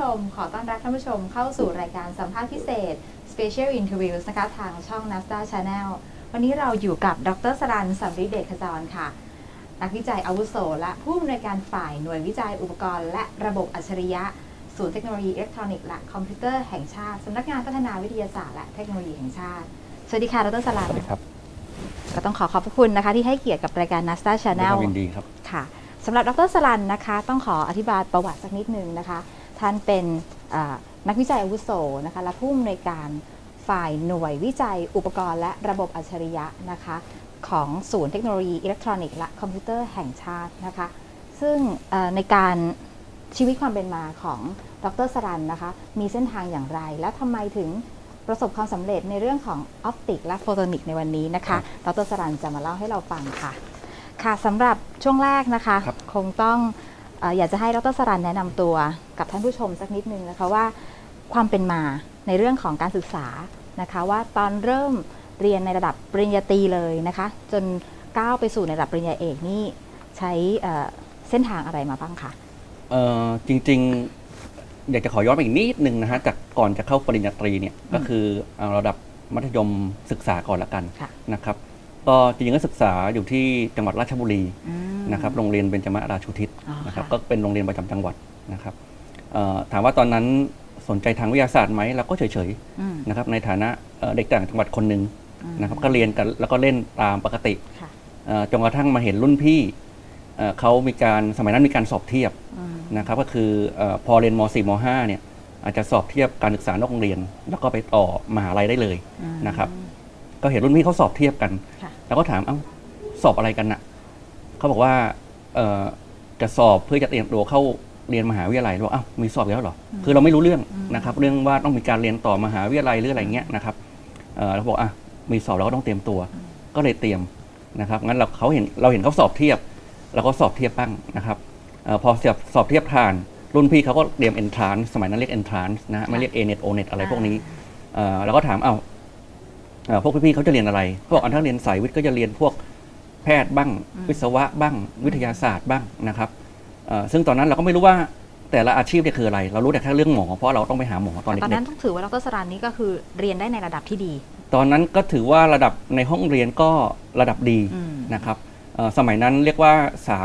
มขอต้อนรับท่านผู้ชมเข้าสู่รายการสัมภาษณ์พิเศษ Special Interviews นะคะทางช่อง NASDA Channel วันนี้เราอยู่กับดร.สรัญ สำริดเดชขจรค่ะนักวิจัยอาวุโสและผู้อำนวยการฝ่ายหน่วยวิจัยอุปกรณ์และระบบอัจฉริยะศูนย์เทคโนโลยีอิเล็กทรอนิกส์และคอมพิวเตอร์แห่งชาติสำนักงานพัฒนาวิทยาศาสตร์และเทคโนโลยีแห่งชาติสวัสดีค่ะดร.สรัญสวัสดีครับก็ต้องขอบพระคุณนะคะที่ให้เกียรติกับรายการ NASDA Channel ยินดีครับค่ะสำหรับดร.สรัญนะคะต้องขออธิบายประวัติสักนิดนึงนะคะท่านเป็นนักวิจัยอาวุโสนะคะและผู้อำนวยการฝ่ายหน่วยวิจัยอุปกรณ์และระบบอัจฉริยะนะคะของศูนย์เทคโนโลยีอิเล็กทรอนิกส์และคอมพิวเตอร์แห่งชาตินะคะซึ่งในการชีวิตความเป็นมาของดร.สรัญนะคะมีเส้นทางอย่างไรและทำไมถึงประสบความสำเร็จในเรื่องของออปติกและโฟโตนิกในวันนี้นะคะดร.สรัญจะมาเล่าให้เราฟังค่ะค่ะสำหรับช่วงแรกนะคะคงต้องอยากจะให้ดร.สรัญแนะนำตัวกับท่านผู้ชมสักนิดนึงนะคะว่าความเป็นมาในเรื่องของการศึกษานะคะว่าตอนเริ่มเรียนในระดับปริญญาตรีเลยนะคะจนก้าวไปสู่ในระดับปริญญาเอกนี่ใช้เส้นทางอะไรมาบ้างคะจริงๆอยากจะขอย้อนไปอีกนิดนึงนะฮะจากก่อนจะเข้าปริญญาตรีเนี่ยก็คือระดับมัธยมศึกษาก่อนละกันนะครับก็จริงๆก็ศึกษาอยู่ที่จังหวัดราชบุรีนะครับโรงเรียนเบญจมาราชูทิศนะครับก็เป็นโรงเรียนประจำจังหวัดนะครับถามว่าตอนนั้นสนใจทางวิทยาศาสตร์ไหมเราก็เฉยๆนะครับในฐานะเด็กต่างจังหวัดคนหนึ่งนะครับก็เรียนกันแล้วก็เล่นตามปกติจนกระทั่งมาเห็นรุ่นพี่เขามีการสมัยนั้นมีการสอบเทียบนะครับก็คือพอเรียนม.4 ม.5 เนี่ยอาจจะสอบเทียบการศึกษานอกโรงเรียนแล้วก็ไปต่อมหาลัยได้เลยนะครับก็เห็นรุ่นพี่เขาสอบเทียบกันแล้วก็ถามสอบอะไรกันน่ะเขาบอกว่าจะสอบเพื่อจะเตรียมตัวเข้าเรียนมหาวิทยาลัยบอกมีสอบแล้วเหรอคือเราไม่รู้เรื่องนะครับเรื่องว่าต้องมีการเรียนต่อมหาวิทยาลัยหรืออะไรเงี้ยนะครับเราบอกมีสอบแล้วก็ต้องเตรียมตัวก็เลยเตรียมนะครับงั้นเราเห็นเขาสอบเทียบเราก็สอบเทียบบ้างนะครับพอสอบเทียบผ่านรุ่นพี่เขาก็เตรียม entrance สมัยนั้นเรียก entrance นะไม่เรียก A-net O-net อะไรพวกนี้เราก็ถามพวกพี่ๆเขาจะเรียนอะไรเขาบอกถ้าเรียนสายวิทย์ก็จะเรียนพวกแพทย์บ้างวิศวะบ้างวิทยาศาสตร์บ้างนะครับซึ่งตอนนั้นเราก็ไม่รู้ว่าแต่ละอาชีพเนี่ยคืออะไรเรารู้แต่แค่เรื่องหมอเพราะเราต้องไปหาหมอตอนเด็กๆตอนนั้นต้องถือว่าดร.สรัญนี่ก็คือเรียนได้ในระดับที่ดีตอนนั้นก็ถือว่าระดับในห้องเรียนก็ระดับดีนะครับสมัยนั้นเรียกว่า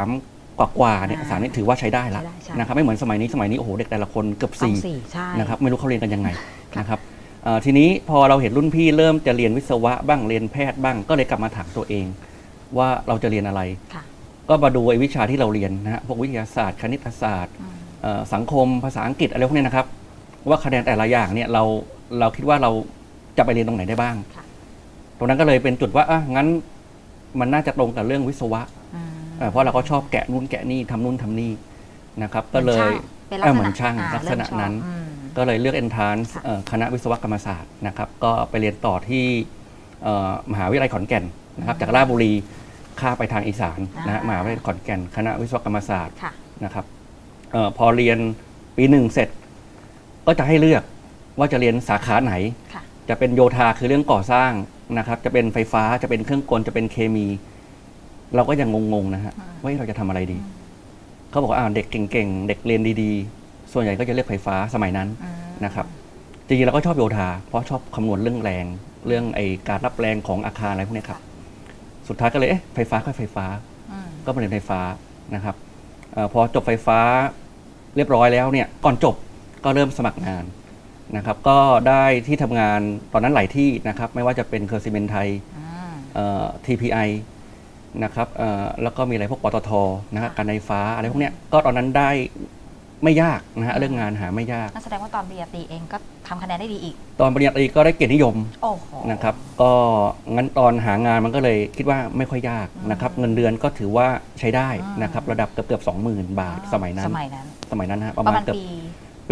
3กว่าเนี่ย3นี่ถือว่าใช้ได้แล้วนะครับไม่เหมือนสมัยนี้โอ้โหเด็กแต่ละคนเกือบ4นะครับไม่รู้เขาเรียนกันยังไงนะครับทีนี้พอเราเห็นรุ่นพี่เริ่มจะเรียนวิศวะบ้างเรียนแพทย์บ้างก็เลยกลับมาถามตัวเองว่าเราจะเรียนอะไรก็มาดูวิชาที่เราเรียนนะฮะพวกวิทยาศาสตร์คณิตศาสตร์สังคมภาษาอังกฤษอะไรพวกนี้นะครับว่าคะแนนแต่ละอย่างเนี่ยเราคิดว่าเราจะไปเรียนตรงไหนได้บ้างตรงนั้นก็เลยเป็นจุดว่างั้นมันน่าจะตรงกับเรื่องวิศวะเพราะเราก็ชอบแกะนู่นแกะนี่ทำนู่นทำนี่นะครับก็เลยเหมือนช่างลักษณะนั้นก็เลยเลือก entrance คณะวิศวกรรมศาสตร์นะครับก็ไปเรียนต่อที่มหาวิทยาลัยขอนแก่นนะครับจากราชบุรีข้าไปทางอีสานนะมหาวิทยาลัยขอนแก่นคณะวิศวกรรมศาสตร์นะครับพอเรียนปี1เสร็จก็จะให้เลือกว่าจะเรียนสาขาไหนจะเป็นโยธาคือเรื่องก่อสร้างนะครับจะเป็นไฟฟ้าจะเป็นเครื่องกลจะเป็นเคมีเราก็ยังงงๆนะฮะว่าเราจะทำอะไรดีเขาบอกว่าเด็กเก่งๆเด็กเรียนดีๆส่วนใหญ่ก็จะเลือกไฟฟ้าสมัยนั้นนะครับจริงๆเราก็ชอบโยธาเพราะชอบคำนวณเรื่องแรงเรื่องการรับแรงของอาคารอะไรพวกนี้ครับสุดท้ายก็เลยไฟฟ้าก็ไฟฟ้าก็มาเรียนไฟฟ้านะครับพอจบไฟฟ้าเรียบร้อยแล้วเนี่ยก่อนจบก็เริ่มสมัครงานนะครับก็ได้ที่ทำงานตอนนั้นหลายที่นะครับไม่ว่าจะเป็นเคอร์ซิเมนไทยTPI นะครับแล้วก็มีอะไรพวกปตทนะครับการไฟฟ้าอะไรพวกเนี้ยก็ตอนนั้นได้ไม่ยากนะฮะเรื่องงานหาไม่ยากนั่นแสดงว่าตอนปริญญาตรีเองก็ทำคะแนนได้ดีอีกตอนปริญญาตรีก็ได้เกียรตินิยมนะครับก็งั้นตอนหางานมันก็เลยคิดว่าไม่ค่อยยากนะครับเงินเดือนก็ถือว่าใช้ได้นะครับระดับเกือบ 20,000 บาทสมัยนั้นฮะประมาณเกือบปี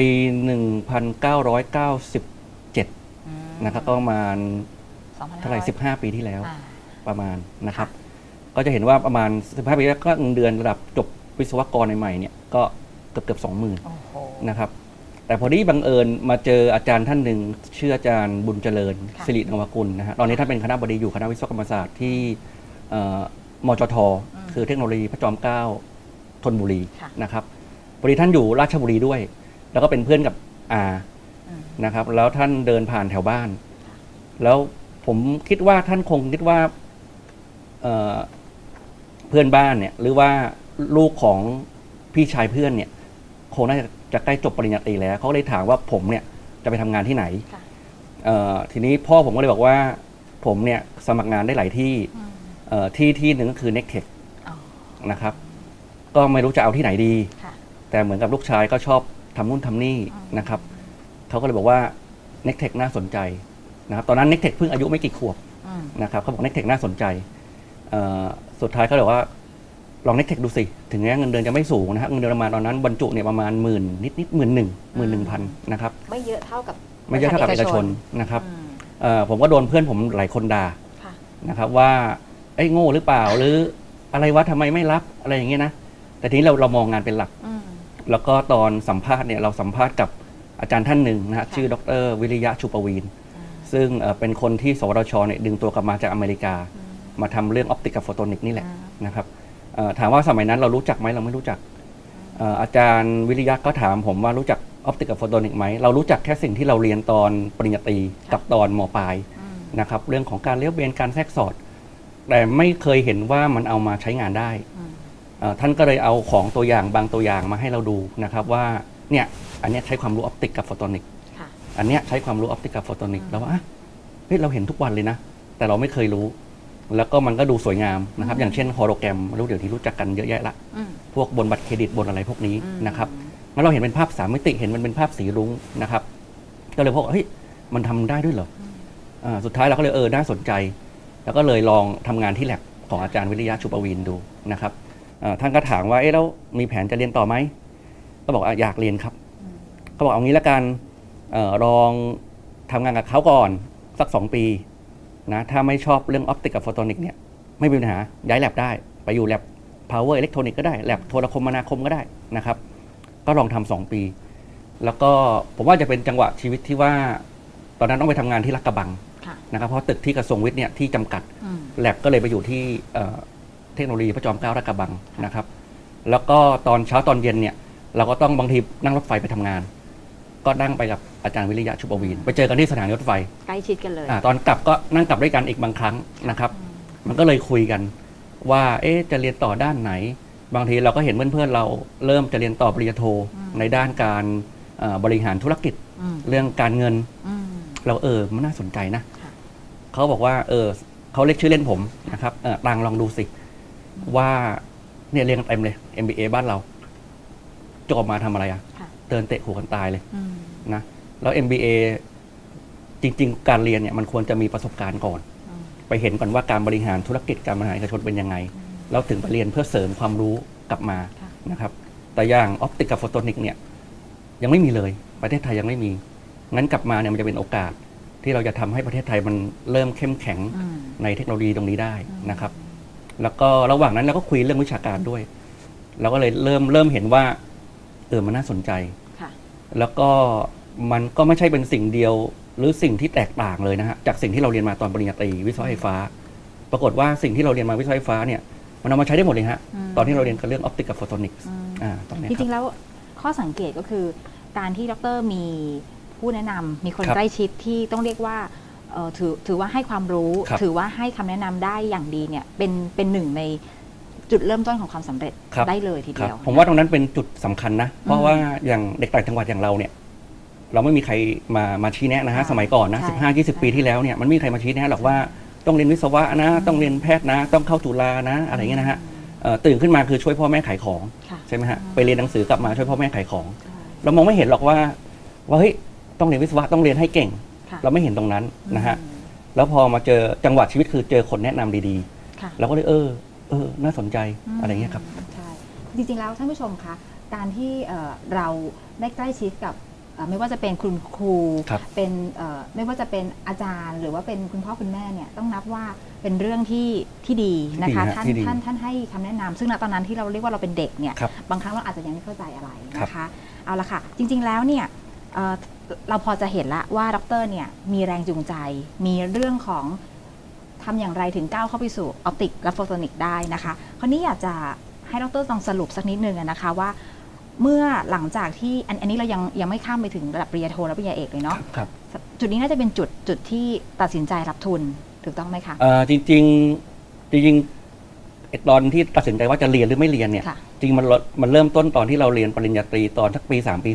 1997นะครับก็ประมาณเท่าไหร่15 ปีที่แล้วประมาณนะครับก็จะเห็นว่าประมาณ15 ปีแล้วก็เงินเดือนระดับจบวิศวกรใหม่ๆเนี่ยก็เกือบ 20,000 นะครับแต่พอดีบังเอิญมาเจออาจารย์ท่านหนึ่งชื่ออาจารย์บุญเจริญสิรินวกุลนะฮะตอนนี้ท่านเป็นคณะบดีอยู่คณะวิศวกรรมศาสตร์ที่มจท.คือเทคโนโลยีพระจอมเกล้าธนบุรีนะครับพอดีท่านอยู่ราชบุรีด้วยแล้วก็เป็นเพื่อนกับอานะครับแล้วท่านเดินผ่านแถวบ้านแล้วผมคิดว่าท่านคงคิดว่าเพื่อนบ้านเนี่ยหรือว่าลูกของพี่ชายเพื่อนเนี่ยคงน่าจะใกล้จบปริญญาตรีแล้วเขาเลยถามว่าผมเนี่ยจะไปทำงานที่ไหนทีนี้พ่อผมก็เลยบอกว่าผมเนี่ยสมัครงานได้หลายที่ที่หนึ่งก็คือ Nectech นะครับก็ไม่รู้จะเอาที่ไหนดีแต่เหมือนกับลูกชายก็ชอบทำนู่นทำนี่นะครับเขาก็เลยบอกว่า Nectech น่าสนใจนะครับตอนนั้น Nectech เพิ่งอายุไม่กี่ขวบนะครับเขาบอก Nectech น่าสนใจสุดท้ายเขาบอกว่าลอง Nectech ดูสิถึงแม้เงินเดือนจะไม่สูงนะครับเงินเดือนประมาณตอนนั้นบรรจุเนี่ยประมาณ10,000นิด11,000นะครับไม่เยอะเท่ากับเอกชนนะครับผมก็โดนเพื่อนผมหลายคนด่านะครับว่าไอ้โง่หรือเปล่าหรืออะไรวะทำไมไม่รับอะไรอย่างเงี้ยนะแต่ทีนี้เรามองงานเป็นหลักแล้วก็ตอนสัมภาษณ์เนี่ยเราสัมภาษณ์กับอาจารย์ท่านหนึ่งนะฮะชื่อดร.วิริยะชุปวีนซึ่งเป็นคนที่สวทช.เนี่ยดึงตัวกลับมาจากอเมริกามาทำเรื่องออปติกกับโฟโตนิกนี่แหละนะครับถามว่าสมัยนั้นเรารู้จักไหมเราไม่รู้จักอาจารย์วิริยะก็ถามผมว่ารู้จักออปติกกับโฟโตนิกไหมเรารู้จักแค่สิ่งที่เราเรียนตอนปริญญาตรีกับตอนม.ปลายนะครับเรื่องของการเลี้ยวเบนการแทรกสอดแต่ไม่เคยเห็นว่ามันเอามาใช้งานได้ท่านก็เลยเอาของตัวอย่างบางตัวอย่างมาให้เราดูนะครับว่าเนี่ยอันนี้ใช้ความรู้ออปติกกับโฟโตนิกอันนี้ใช้ความรู้ออปติกกับโฟโตนิกแล้วว่าเฮ้ยเราเห็นทุกวันเลยนะแต่เราไม่เคยรู้แล้วก็มันก็ดูสวยงามนะครับอย่างเช่นโฮโลแกรมรู้เดี๋ยวนี้รู้จักกันเยอะแยะละพวกบนบัตรเครดิตบนอะไรพวกนี้นะครับงั้นเราเห็นเป็นภาพ3 มิติเห็นมันเป็นภาพสีรุ้งนะครับก็เลยพบเฮ้ยมันทำได้ด้วยเหรอสุดท้ายเราก็เลยน่าสนใจแล้วก็เลยลองทำงานที่แลบของอาจารย์วิริยะชุปวีนดูนะครับท่านก็ถามว่าแล้วมีแผนจะเรียนต่อไหมก็บอกอยากเรียนครับก็บอกเอางี้ละกันลองทำงานกับเขาก่อนสัก2 ปีนะถ้าไม่ชอบเรื่องออปติกกับโฟโตนิกเนี่ยไม่มีปัญหาย้ายแลบได้ไปอยู่แลบพาวเวอร์อิเล็กทรอนิกส์ก็ได้แลบโทรคมนาคมก็ได้นะครับก็ลองทำ2 ปีแล้วก็ผมว่าจะเป็นจังหวะชีวิตที่ว่าตอนนั้นต้องไปทำงานที่ลาดกระบังนะครับเพราะตึกที่กระทรวงวิทย์เนี่ยที่จำกัดแลบก็เลยไปอยู่ที่เทคโนโลยีพระจอมเกล้าลาดกระบังนะครับแล้วก็ตอนเช้าตอนเย็นเนี่ยเราก็ต้องบางทีนั่งรถไฟไปทำงานก็นั่งไปกับอาจารย์วิริยะชุปวีนไปเจอกันที่สถานีรถไฟใกล้ชิดกันเลยตอนกลับก็นั่งกลับด้วยกันอีกบางครั้งนะครับมันก็เลยคุยกันว่าจะเรียนต่อด้านไหนบางทีเราก็เห็นเพื่อนๆเราเริ่มจะเรียนต่อปริญญาโทในด้านการบริหารธุรกิจเรื่องการเงินเรามันน่าสนใจนะเขาบอกว่าเขาเรียกชื่อเล่นผมนะครับตังลองดูสิว่าเนี่ยเรียนกันเต็มเลย MBA บ้านเราจบมาทำอะไรเดินเตะหัวกันตายเลยนะแล้ว MBA จริงๆการเรียนเนี่ยมันควรจะมีประสบการณ์ก่อนไปเห็นก่อนว่าการบริหารธุรกิจการบริหารเอกชนเป็นยังไงแล้วถึงไปเรียนเพื่อเสริมความรู้กลับมานะครับแต่อย่างออปติกกับโฟโตนิกเนี่ยยังไม่มีเลยประเทศไทยยังไม่มีงั้นกลับมาเนี่ยมันจะเป็นโอกาสที่เราจะทำให้ประเทศไทยมันเริ่มเข้มแข็งในเทคโนโลยีตรงนี้ได้นะครับแล้วก็ระหว่างนั้นเราก็คุยเรื่องวิชาการด้วยเราก็เลยเริ่มเห็นว่ามันน่าสนใจแล้วก็มันก็ไม่ใช่เป็นสิ่งเดียวหรือสิ่งที่แตกต่างเลยนะฮะจากสิ่งที่เราเรียนมาตอนปริญญาตรีวิศวะไฟฟ้าปรากฏว่าสิ่งที่เราเรียนมาวิศวะไฟฟ้าเนี่ยมันเอามาใช้ได้หมดเลยฮะตอนที่เราเรียนกันเรื่องออปติกกับโฟโตนิกส์ตอนนี้จริงๆแล้วข้อสังเกตก็คือการที่ดร.มีผู้แนะนำมีคนใกล้ชิดที่ต้องเรียกว่าถือว่าให้ความรู้ถือว่าให้คำแนะนำได้อย่างดีเนี่ยเป็นหนึ่งในจุดเริ่มต้นของความสำเร็จได้เลยทีเดียวผมว่าตรงนั้นเป็นจุดสำคัญนะเพราะว่าอย่างเด็กต่างจังหวัดอย่างเราเนี่ยเราไม่มีใครมาชี้แนะนะฮะสมัยก่อนนะ15-20 ปีที่แล้วเนี่ยมันไม่มีใครมาชี้แนะหรอกว่าต้องเรียนวิศวะนะต้องเรียนแพทย์นะต้องเข้าจุฬานะอะไรเงี้ยนะฮะตื่นขึ้นมาคือช่วยพ่อแม่ขายของใช่ไหมฮะไปเรียนหนังสือกลับมาช่วยพ่อแม่ขายของเรามองไม่เห็นหรอกว่าเฮ้ยต้องเรียนวิศวะต้องเรียนให้เก่งเราไม่เห็นตรงนั้นนะฮะแล้วพอมาเจอจังหวะชีวิตคือเจอคนแนะนำดีๆเราก็เลยน่าสนใจอะไรเงี้ยครับใช่จริงๆแล้วท่านผู้ชมคะการที่เราได้ใกล้ชิดกับไม่ว่าจะเป็นคุณครูเป็นไม่ว่าจะเป็นอาจารย์หรือว่าเป็นคุณพ่อคุณแม่เนี่ยต้องนับว่าเป็นเรื่องที่ดีนะคะท่านให้คำแนะนำซึ่งณตอนนั้นที่เราเรียกว่าเราเป็นเด็กเนี่ยบางครั้งเราอาจจะยังไม่เข้าใจอะไรนะคะเอาละค่ะจริงๆแล้วเนี่ยเราพอจะเห็นละว่าดร.เนี่ยมีแรงจูงใจมีเรื่องของทำอย่างไรถึงก้าวเข้าไปสู่ออปติกและโฟโตนิกได้นะคะคราวนี้อยากจะให้ดร.ลองสรุปสักนิดนึงนะคะว่าเมื่อหลังจากที่อันนี้เรายังไม่ข้ามไปถึงระดับปริญญาโทและปริญญาเอกเลยเนาะครับจุดนี้น่าจะเป็นจุดที่ตัดสินใจรับทุนถูกต้องไหมคะจริงตอนที่ตัดสินใจว่าจะเรียนหรือไม่เรียนเนี่ยจริงมันเริ่มต้นตอนที่เราเรียนปริญญาตรีตอนสักปี3ปี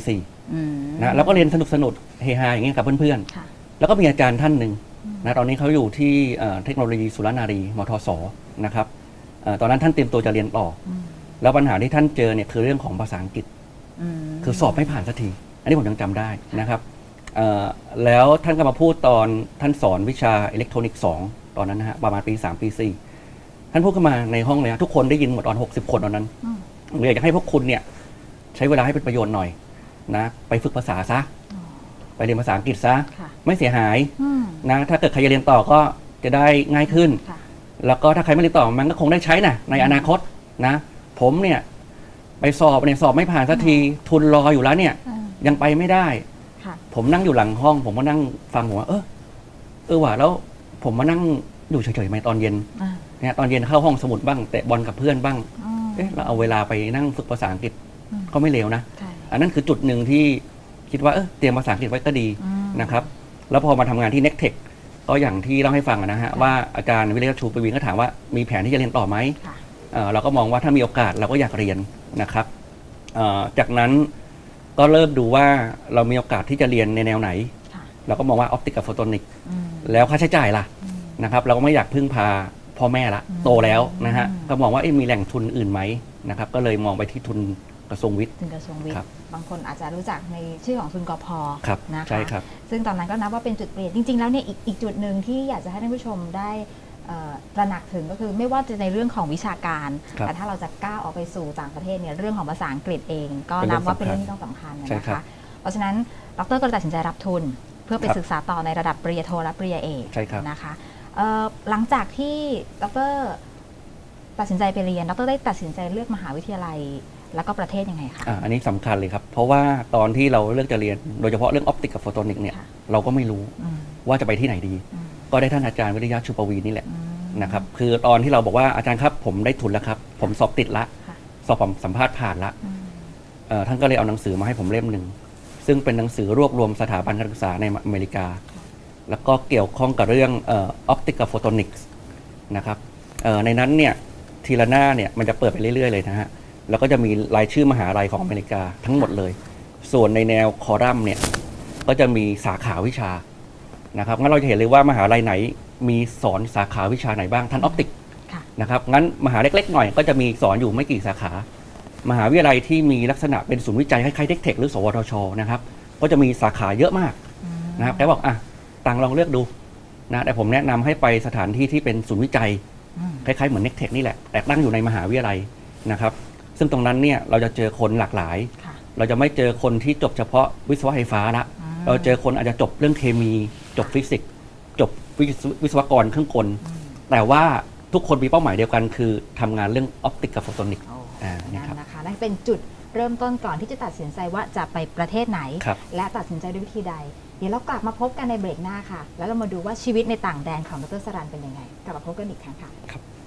4นะแล้วก็เรียนสนุกเฮฮาอย่างเงี้ยกับเพื่อนๆแล้วก็มีอาจารย์ท่านหนึ่งนะตอนนี้เขาอยู่ที่เทคโนโลยีสุรนารีมทสนะครับตอนนั้นท่านเตรียมตัวจะเรียนต่อแล้วปัญหาที่ท่านเจอเนี่ยคือเรื่องของภาษาอังกฤษคือสอบไม่ผ่านสักทีอันนี้ผมยังจำได้นะครับแล้วท่านก็มาพูดตอนท่านสอนวิชาอิเล็กทรอนิกส์2ตอนนั้นนะฮะประมาณปี3ปี4ท่านพูดขึ้นมาในห้องเลยทุกคนได้ยินหมดตอน60คนตอนนั้นอยากจะให้พวกคุณเนี่ยใช้เวลาให้เป็นประโยชน์หน่อยนะไปฝึกภาษาซะไปเรียนภาษาอังกฤษซะไม่เสียหายนะถ้าเกิดใครจะเรียนต่อก็จะได้ง่ายขึ้นแล้วก็ถ้าใครไม่เรียนต่อมันก็คงได้ใช้นะในอนาคตนะผมเนี่ยไปสอบไม่ผ่านสักทีทุนรออยู่แล้วเนี่ยยังไปไม่ได้ผมนั่งอยู่หลังห้องผมก็นั่งฟังผมว่าว่ะแล้วผมมานั่งอยู่เฉยๆไหมตอนเย็นเนี่ยตอนเย็นเข้าห้องสมุดบ้างเตะบอลกับเพื่อนบ้างเราเอาเวลาไปนั่งฝึกภาษาอังกฤษก็ไม่เลวนะอันนั้นคือจุดหนึ่งที่คิดว่าเตรียมภาษาอังกฤษไว้ก็ดีนะครับแล้วพอมาทำงานที่ Nectech ก็อย่างที่เล่าให้ฟังนะฮะว่าอาจารย์วิริยะชูปวีณก็ถามว่ามีแผนที่จะเรียนต่อไหมเราก็มองว่าถ้ามีโอกาสเราก็อยากเรียนนะครับจากนั้นก็เริ่มดูว่าเรามีโอกาสที่จะเรียนในแนวไหนเราก็มองว่าออปติกกับโฟโตนิกแล้วค่าใช้จ่ายล่ะนะครับเราก็ไม่อยากพึ่งพาพ่อแม่ละโตแล้วนะฮะก็มองว่ามีแหล่งทุนอื่นไหมนะครับก็เลยมองไปที่ทุนกระทรวงวิทย์ทุนกระทรวงวิทย์บางคนอาจจะรู้จักในชื่อของทุนกพ.นะคะใช่ครับซึ่งตอนนั้นก็นับว่าเป็นจุดเปลี่ยนจริงๆแล้วเนี่ยอีกจุดหนึ่งที่อยากจะให้ท่านผู้ชมได้ตระหนักถึงก็คือไม่ว่าจะในเรื่องของวิชาการแต่ถ้าเราจะก้าวออกไปสู่ต่างประเทศเนี่ยเรื่องของภาษาอังกฤษเองก็นับว่าเป็นเรื่องที่ต้องสำคัญนะคะเพราะฉะนั้นดร.ก็ตัดสินใจรับทุนเพื่อไปศึกษาต่อในระดับปริญญาโทและปริญญาเอกนะคะหลังจากที่ดร.ตัดสินใจไปเรียนดร.ได้ตัดสินใจเลือกมหาวิทยาลัยแล้วก็ประเทศยังไงคะอันนี้สำคัญเลยครับเพราะว่าตอนที่เราเลือกจะเรียนโดยเฉพาะเรื่องออปติกกับโฟโตนิกเนี่ยเราก็ไม่รู้ว่าจะไปที่ไหนดีก็ได้ท่านอาจารย์วิริยะชูปวีนี่แหละนะครับคือตอนที่เราบอกว่าอาจารย์ครับผมได้ทุนแล้วครับผมสอบติดละสอบผมสัมภาษณ์ผ่านละท่านก็เลยเอาหนังสือมาให้ผมเล่มหนึ่งซึ่งเป็นหนังสือรวบรวมสถาบันการศึกษาในอเมริกาแล้วก็เกี่ยวข้องกับเรื่องออปติกกับโฟโตนิกส์นะครับในนั้นเนี่ยทีละหน้าเนี่ยมันจะเปิดไปเรื่อยๆเลยนะฮะแล้วก็จะมีรายชื่อมหาลัยของอเมริกาทั้งหมดเลยส่วนในแนวคอลัมน์เนี่ยก็จะมีสาขาวิชานะครับงั้นเราจะเห็นเลยว่ามหาลัยไหนมีสอนสาขาวิชาไหนบ้างทันออปติกนะครับงั้นมหาเล็กๆหน่อยก็จะมีสอนอยู่ไม่กี่สาขามหาวิทยาลัยที่มีลักษณะเป็นศูนย์วิจัยคล้ายๆNectechหรือสวทชนะครับก็จะมีสาขาเยอะมากนะครับแต่บอกต่างลองเลือกดูนะแต่ผมแนะนำให้ไปสถานที่ที่เป็นศูนย์วิจัยคล้ายๆเหมือนNectechนี่แหละแต่ตั้งอยู่ในมหาวิทยาลัยนะครับซึ่งตรงนั้นเนี่ยเราจะเจอคนหลากหลายเราจะไม่เจอคนที่จบเฉพาะวิศวะไฟฟ้าละเราเจอคนอาจจะจบเรื่องเคมีจบฟิสิกส์จบวิศวกรเครื่องกลแต่ว่าทุกคนมีเป้าหมายเดียวกันคือทำงานเรื่องออปติกกับโฟโตนิกนะคะนั่นเป็นจุดเริ่มต้นก่อนที่จะตัดสินใจว่าจะไปประเทศไหนและตัดสินใจด้วยวิธีใดเดี๋ยวเรากลับมาพบกันในเบรกหน้าค่ะแล้วเรามาดูว่าชีวิตในต่างแดนของดร.สรัญเป็นยังไงกลับมาพบกันอีกครั้งค่ะ